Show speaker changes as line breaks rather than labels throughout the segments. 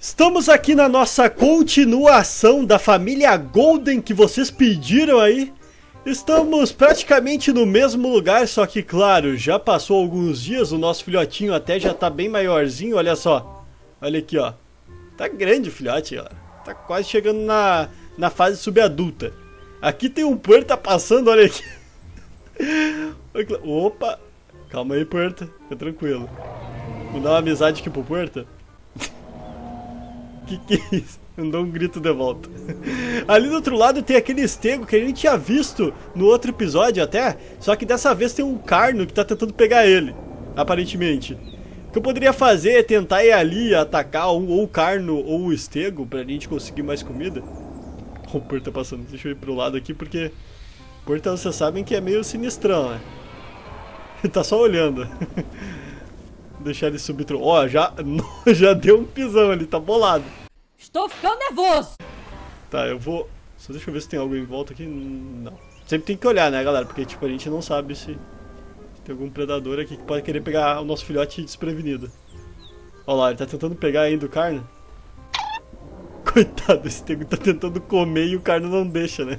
Estamos aqui na nossa continuação da família Golden que vocês pediram aí. Estamos praticamente no mesmo lugar, só que claro, já passou alguns dias, o nosso filhotinho até já tá bem maiorzinho, olha só. Olha aqui, ó. Tá grande o filhote, ó. Tá quase chegando na fase subadulta. Aqui tem um Puerta passando, olha aqui. Opa, calma aí, Puerta, fica tranquilo. Vou dar uma amizade aqui pro Puerta. Que é isso? Mandou um grito de volta. Ali do outro lado tem aquele estego que a gente tinha visto no outro episódio até. Só que dessa vez tem um carno que tá tentando pegar ele, aparentemente. O que eu poderia fazer é tentar ir ali atacar ou o carno ou o estego pra gente conseguir mais comida. O Puerta passando, deixa eu ir pro lado aqui porque o Puerta, vocês sabem que é meio sinistrão, né? Ele tá só olhando. Deixar ele subir. Ó, já deu um pisão ali, tá bolado.
Estou ficando nervoso.
Tá, eu vou... Só deixa eu ver se tem algo em volta aqui. Não. Sempre tem que olhar, né, galera? Porque, tipo, a gente não sabe se tem algum predador aqui que pode querer pegar o nosso filhote desprevenido. Olha lá, ele tá tentando pegar ainda o carno. Coitado, esse tego tá tentando comer e o carno não deixa, né?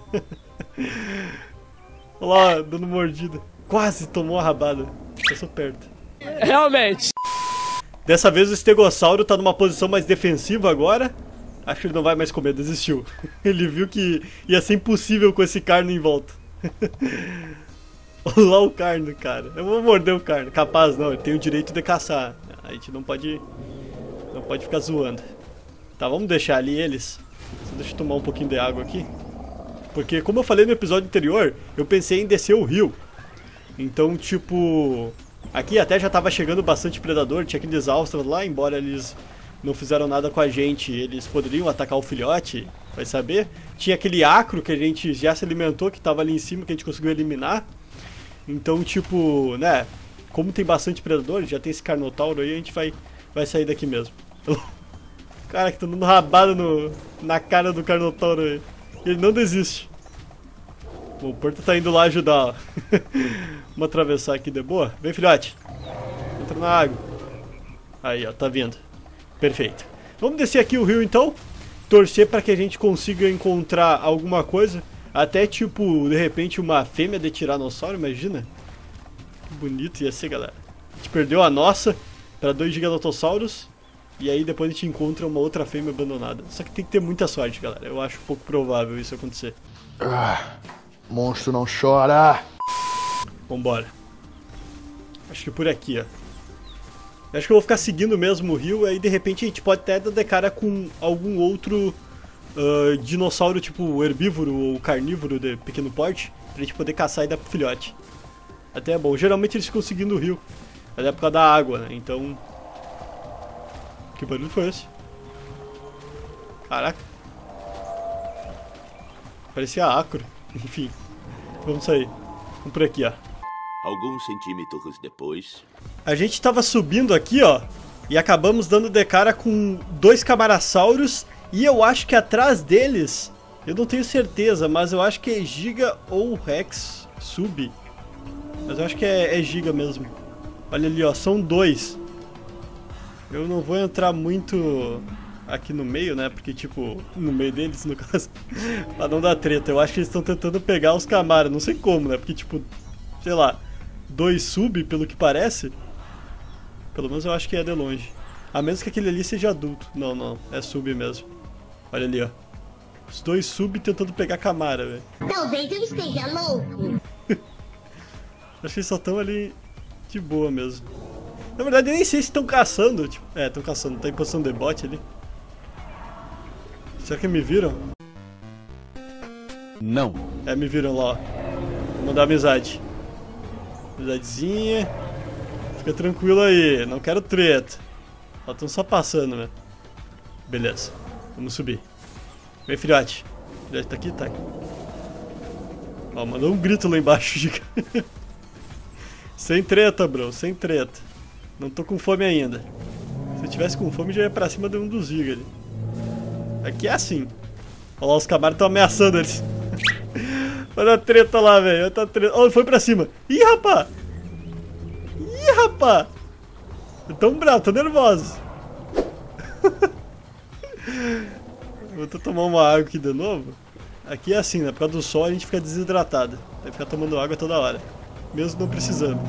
Olha lá, dando mordida. Quase tomou a rabada. Passou perto.
Realmente.
Dessa vez o estegossauro tá numa posição mais defensiva agora. Acho que ele não vai mais comer, desistiu. Ele viu que ia ser impossível com esse carno em volta. Olha lá o carno, cara. Eu vou morder o carno. Capaz não, ele tem o direito de caçar. A gente não pode ficar zoando. Tá, vamos deixar ali eles. Só deixa eu tomar um pouquinho de água aqui. Porque como eu falei no episódio anterior, eu pensei em descer o rio. Então, tipo... Aqui até já tava chegando bastante predador, tinha aqueles austras lá, embora eles não fizeram nada com a gente, eles poderiam atacar o filhote, vai saber. Tinha aquele acro que a gente já se alimentou, que tava ali em cima, que a gente conseguiu eliminar. Então, tipo, né, como tem bastante predador, já tem esse carnotauro aí, a gente vai sair daqui mesmo. Cara, que tá dando rabada na cara do carnotauro aí. Ele não desiste. Bom, o Puerta tá indo lá ajudar, ó. Vamos atravessar aqui de boa. Vem, filhote. Entra na água. Aí, ó, tá vindo. Perfeito. Vamos descer aqui o rio, então. Torcer pra que a gente consiga encontrar alguma coisa. Até, tipo, de repente, uma fêmea de tiranossauro, imagina. Que bonito ia ser, galera. A gente perdeu a nossa pra 2 giganotossauros. E aí depois a gente encontra uma outra fêmea abandonada. Só que tem que ter muita sorte, galera. Eu acho pouco provável isso acontecer.
Monstro não chora.
Vambora. Acho que por aqui, ó. Acho que eu vou ficar seguindo mesmo o rio. Aí de repente a gente pode até dar de cara com algum outro dinossauro tipo herbívoro ou carnívoro de pequeno porte, pra gente poder caçar e dar pro filhote. Até é bom. Geralmente eles ficam seguindo o rio. Mas é por causa da água, né? Então... Que barulho foi esse? Caraca. Parecia acro. Enfim. Vamos sair. Vamos por aqui, ó.
Alguns centímetros depois...
A gente tava subindo aqui, ó. E acabamos dando de cara com 2 camarassauros. E eu acho que atrás deles... Eu não tenho certeza, mas eu acho que é Giga ou Rex Sub. Mas eu acho que é Giga mesmo. Olha ali, ó. São 2. Eu não vou entrar muito aqui no meio, né? Porque, tipo, no meio deles, no caso, pra não dar treta. Eu acho que eles estão tentando pegar os camaras. Não sei como, né? Porque, tipo, sei lá, 2 sub, pelo que parece. Pelo menos eu acho que é de longe. A menos que aquele ali seja adulto. Não, não. É sub mesmo. Olha ali, ó. Os 2 sub tentando pegar camara, velho.
Talvez eu esteja louco.
Acho que eles só estão ali de boa mesmo. Na verdade, eu nem sei se estão caçando. Tipo, estão caçando. Tá em posição de bot ali. Será que me viram?
Não.
Me viram lá, ó. Vou mandar amizade. Amizadezinha. Fica tranquilo aí. Não quero treta. Ó, estão só passando, né? Beleza. Vamos subir. Vem, filhote. O filhote tá aqui? Tá aqui. Ó, mandou um grito lá embaixo, Giga. Sem treta, bro. Sem treta. Não tô com fome ainda. Se eu tivesse com fome, já ia pra cima de um dos gigas ali. Aqui é assim. Olha lá, os camaros estão ameaçando eles. Olha a treta lá, velho. Olha, foi pra cima. Ih, rapá! Ih, rapá! Tão bravos, tão nervosos. Vou tomar uma água aqui de novo. Aqui é assim, né? Por causa do sol a gente fica desidratado. Vai ficar tomando água toda hora. Mesmo não precisando.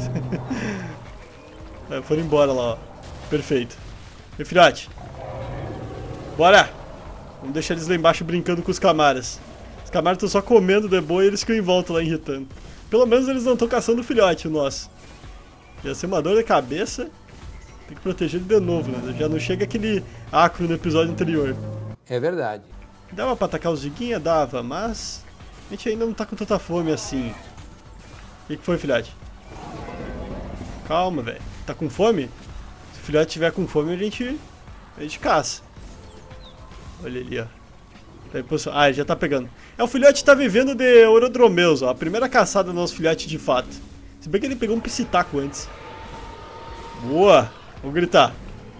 Foram embora lá, ó. Perfeito. E filhote. Bora! Vamos deixar eles lá embaixo brincando com os camaras. Os camaras estão só comendo de boa e eles ficam em volta lá irritando. Pelo menos eles não estão caçando o filhote, o nosso. Ia ser uma dor de cabeça. Tem que proteger ele de novo, né? Já não chega aquele acro no episódio anterior.
É verdade.
Dava pra atacar os ziguinha? Dava, mas a gente ainda não tá com tanta fome assim. O que foi, filhote? Calma, velho. Tá com fome? Se o filhote tiver com fome, a gente caça. Olha ali, ó. Tá em posição. Ah, ele já tá pegando. O filhote tá vivendo de Orodromeus, ó. A primeira caçada do nosso filhote de fato. Se bem que ele pegou um psitaco antes. Boa! Vou gritar.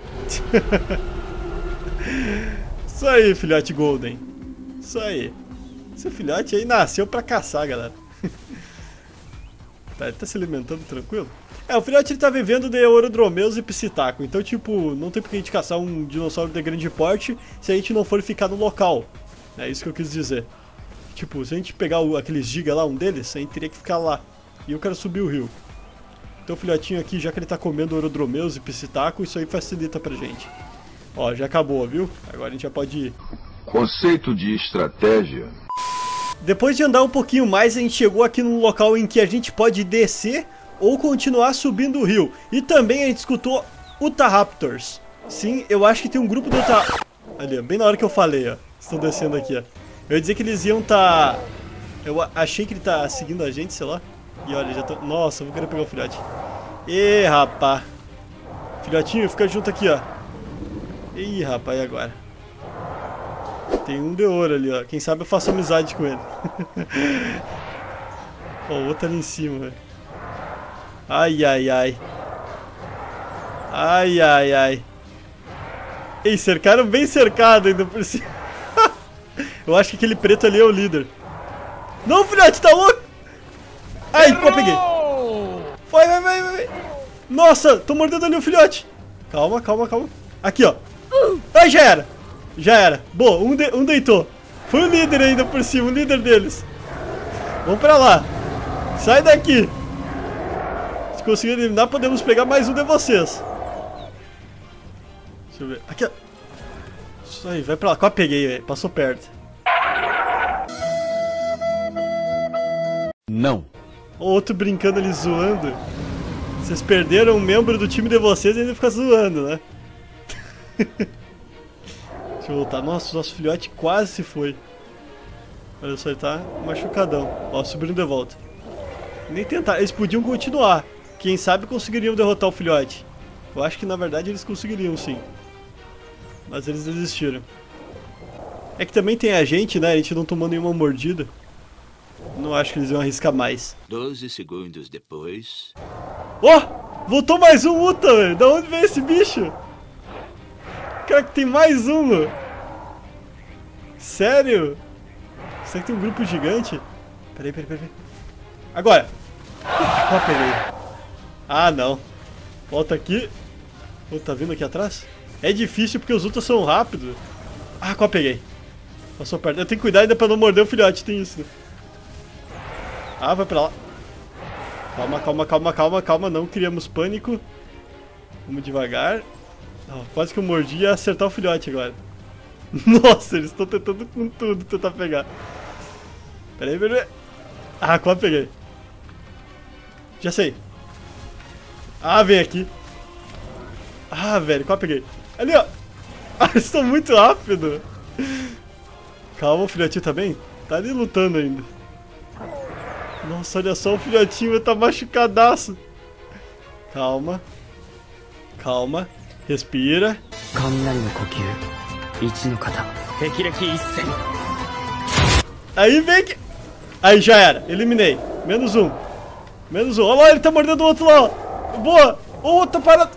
Isso aí, filhote Golden. Isso aí. Esse filhote aí nasceu pra caçar, galera. Tá, ele tá se alimentando tranquilo? O filhote ele tá vivendo de Orodromeus e psitaco. Então, tipo, não tem por que a gente caçar um dinossauro de grande porte se a gente não for ficar no local. É isso que eu quis dizer. Tipo, se a gente pegar aqueles giga lá, um deles, a gente teria que ficar lá. E eu quero subir o rio. Então o filhotinho aqui, já que ele tá comendo Orodromeus e psitaco, isso aí facilita pra gente. Ó, já acabou, viu? Agora a gente já pode ir.
Conceito de estratégia.
Depois de andar um pouquinho mais, a gente chegou aqui num local em que a gente pode descer ou continuar subindo o rio. E também a gente escutou Utahraptors. Sim, eu acho que tem um grupo do Ali, ó, bem na hora que eu falei, ó. Estão descendo aqui, ó. Eu ia dizer que eles iam tá... Eu achei que ele tá seguindo a gente, sei lá. E olha, já tô... Nossa, eu vou querer pegar o filhote. Ê, rapá. Filhotinho, fica junto aqui, ó. Ih, rapaz, e agora? Tem um de ouro ali, ó. Quem sabe eu faço amizade com ele. Ó, o outro ali em cima, velho. Ai, ai, ai. Ai, ai, ai. Ei, cercaram bem cercado ainda por cima. Eu acho que aquele preto ali é o líder. Não, filhote, tá louco? Ai, pô, peguei. Vai. Nossa, tô mordendo ali o filhote. Calma. Aqui, ó. Ai, já era. Boa, um deitou. Foi o líder ainda por cima, o líder deles. Vamos pra lá. Sai daqui. Se conseguir eliminar, podemos pegar mais um de vocês. Deixa eu ver. Aqui, ó. Isso aí, vai pra lá. Quase peguei, velho. Passou perto.
Não.
Outro brincando ali, zoando. Vocês perderam um membro do time de vocês e ainda fica zoando, né? Deixa eu voltar. Nossa, o nosso filhote quase se foi. Olha só, ele tá machucadão. Ó, subindo de volta. Nem tentar. Eles podiam continuar. Quem sabe conseguiriam derrotar o filhote. Eu acho que na verdade eles conseguiriam sim. Mas eles desistiram. É que também tem a gente, né? A gente não tomou nenhuma mordida. Não acho que eles iam arriscar mais.
12 segundos depois...
Ó! Oh, voltou mais um Uta, velho! Da onde veio esse bicho? Cara, que tem mais um! Sério? Será que tem um grupo gigante? Peraí. Agora! Ó, peguei. Ah, não. Volta aqui. Oh, tá vindo aqui atrás? É difícil porque os Utas são rápidos. Ah, qual peguei? Passou perto. Eu tenho que cuidar ainda pra não morder o filhote, tem isso. Ah, vai pra lá. Calma, não criamos pânico. Vamos devagar. Oh, quase que eu mordi e ia acertar o filhote agora. Nossa, eles estão tentando com tudo tentar pegar. Peraí. Ah, quase peguei. Já sei. Ah, vem aqui. Ah, velho, quase peguei. Ali, ó. Ah, eles estão muito rápido. Calma, o filhotinho tá bem? Tá ali lutando ainda. Nossa, olha só, o filhotinho tá machucadaço. Calma. Respira. Aí vem que... Aí já era, eliminei. Menos um. Olha lá, ele tá mordendo o outro lá, ó. Boa. O outro parado.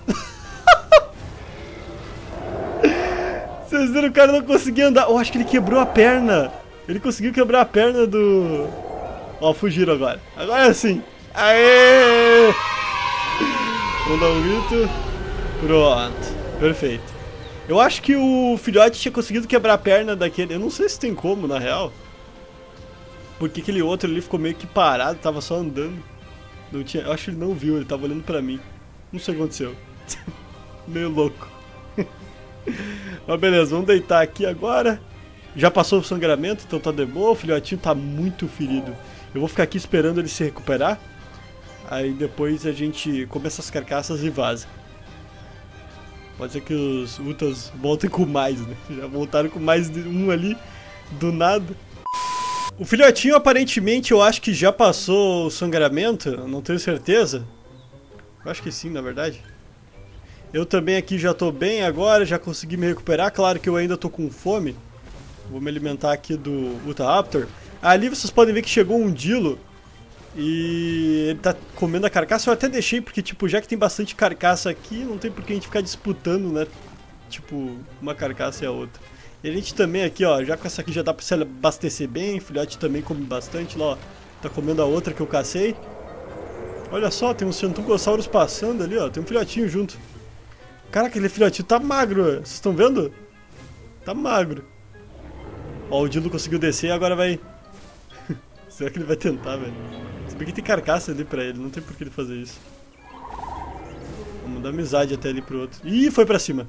Vocês viram, o cara não conseguia andar. Eu acho que ele quebrou a perna. Ele conseguiu quebrar a perna do... Ó, fugiram agora. Agora sim. Aê! Vamos dar um grito. Pronto. Perfeito. Eu acho que o filhote tinha conseguido quebrar a perna daquele... Eu não sei se tem como, na real. Porque aquele outro ali ficou meio que parado, tava só andando. Não tinha... Eu acho que ele não viu, ele tava olhando pra mim. Não sei o que aconteceu. Meio louco. Mas beleza, vamos deitar aqui agora. Já passou o sangramento, então tá de boa. O filhotinho tá muito ferido. Eu vou ficar aqui esperando ele se recuperar. Aí depois a gente come essas carcaças e vaza. Pode ser que os Utas voltem com mais, né? Já voltaram com mais de um ali, do nada. O filhotinho aparentemente eu acho que já passou o sangramento, não tenho certeza. Eu acho que sim, na verdade. Eu também aqui já tô bem agora, já consegui me recuperar. Claro que eu ainda tô com fome. Vou me alimentar aqui do Utahraptor. Ali vocês podem ver que chegou um Dilo. E ele tá comendo a carcaça. Eu até deixei porque, tipo, já que tem bastante carcaça aqui, não tem por que a gente ficar disputando, né? Tipo, uma carcaça e a outra. E a gente também aqui, ó, já com essa aqui já dá pra se abastecer bem. O filhote também come bastante lá, ó. Tá comendo a outra que eu cacei. Olha só, tem uns centugossauros passando ali, ó. Tem um filhotinho junto. Caraca, aquele filhotinho tá magro, ó. Vocês estão vendo? Tá magro. Ó, o Dilo conseguiu descer e agora vai... Será que ele vai tentar, velho? Se bem que tem carcaça ali pra ele, não tem por que ele fazer isso. Vamos dar amizade até ali pro outro. Ih, foi pra cima.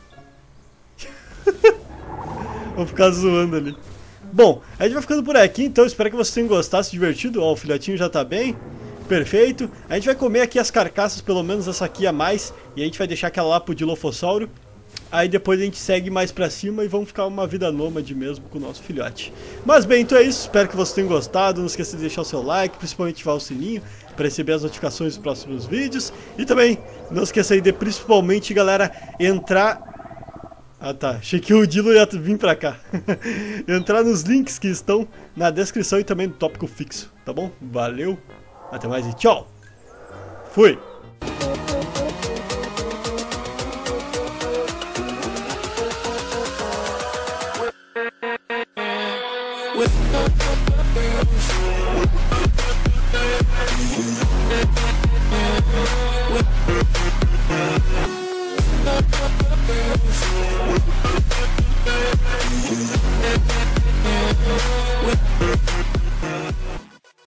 Vou ficar zoando ali. Bom, a gente vai ficando por aqui, então espero que vocês tenham gostado, se divertido. Ó, o filhotinho já tá bem. Perfeito. A gente vai comer aqui as carcaças, pelo menos essa aqui a mais. E a gente vai deixar aquela lá pro Dilophosauro. Aí depois a gente segue mais pra cima e vamos ficar uma vida nômade mesmo com o nosso filhote. Mas bem, então é isso. Espero que vocês tenham gostado. Não esqueça de deixar o seu like, principalmente ativar o sininho para receber as notificações dos próximos vídeos. E também, não esqueça aí de, principalmente, galera, entrar... Ah tá, achei que o Dilo ia vir pra cá. Entrar nos links que estão na descrição e também no tópico fixo, tá bom? Valeu, até mais e tchau! Fui!
With